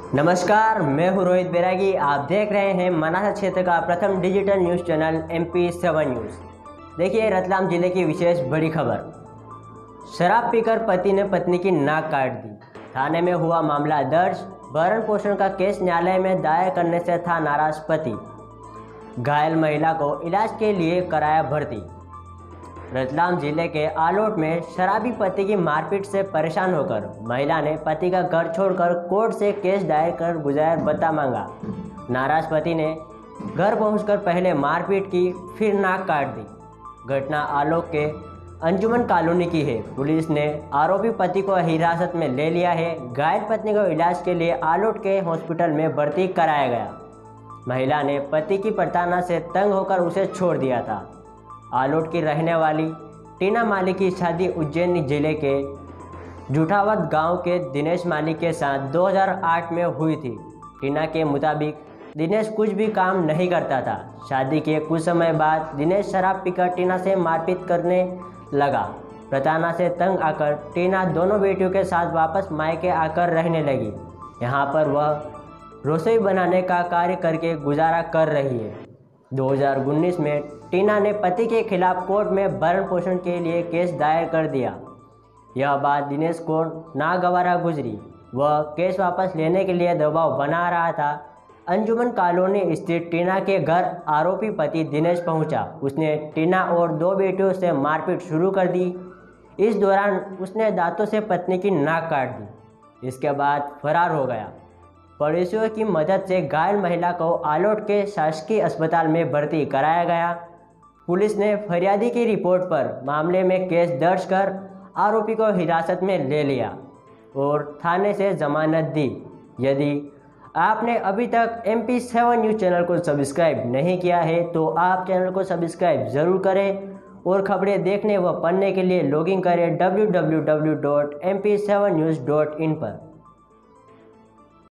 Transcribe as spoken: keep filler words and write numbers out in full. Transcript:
नमस्कार, मैं हूँ रोहित बैरागी। आप देख रहे हैं मनासा क्षेत्र का प्रथम digital news channel M P seven news. देखिए रतलाम जिले की विशेष बड़ी खबर। शराब पीकर पति ने पत्नी की नाक काट दी। थाने में हुआ मामला दर्ज। भरण पोषण का केस न्यायालय में दायर करने से था नाराज पति। घायल महिला को इलाज के लिए कराया भर्ती। रतलाम जिले के आलोट में शराबी पति की मारपीट से परेशान होकर महिला ने पति का घर छोड़कर कोर्ट से केस दायर कर गुजार भत्ता मांगा। नाराज पति ने घर पहुंचकर पहले मारपीट की, फिर नाक काट दी। घटना आलोट के अंजुमन कॉलोनी की है। पुलिस ने आरोपी पति को हिरासत में ले लिया है। घायल पत्नी को इलाज के लिए आलोट के हॉस्पिटल में भर्ती कराया गया। महिला ने पति की प्रताड़ना से तंग होकर उसे छोड़ दिया था। आलोट की रहने वाली टीना मालिक की शादी उज्जैन जिले के जूठावत गांव के दिनेश मालिक के साथ दो हज़ार आठ में हुई थी। टीना के मुताबिक दिनेश कुछ भी काम नहीं करता था। शादी के कुछ समय बाद दिनेश शराब पीकर टीना से मारपीट करने लगा। प्रताड़ना से तंग आकर टीना दोनों बेटियों के साथ वापस मायके आकर रहने लगी। यहाँ पर वह रसोई बनाने का कार्य करके गुजारा कर रही है। दो हज़ार उन्नीस में टीना ने पति के खिलाफ कोर्ट में भरण पोषण के लिए केस दायर कर दिया। यह बात दिनेश को नागवारा गुजरी। वह केस वापस लेने के लिए दबाव बना रहा था। अंजुमन कॉलोनी स्थित टीना के घर आरोपी पति दिनेश पहुंचा। उसने टीना और दो बेटियों से मारपीट शुरू कर दी। इस दौरान उसने दांतों से पत्नी की नाक काट दी। इसके बाद फरार हो गया। पड़ोसियों की मदद से घायल महिला को आलोट के शासकीय अस्पताल में भर्ती कराया गया। पुलिस ने फरियादी की रिपोर्ट पर मामले में केस दर्ज कर आरोपी को हिरासत में ले लिया और थाने से जमानत दी। यदि आपने अभी तक M P seven news channel को सब्सक्राइब नहीं किया है तो आप चैनल को सब्सक्राइब ज़रूर करें और खबरें देखने व पढ़ने के लिए लॉगिन करें W W W dot M P seven news dot in पर।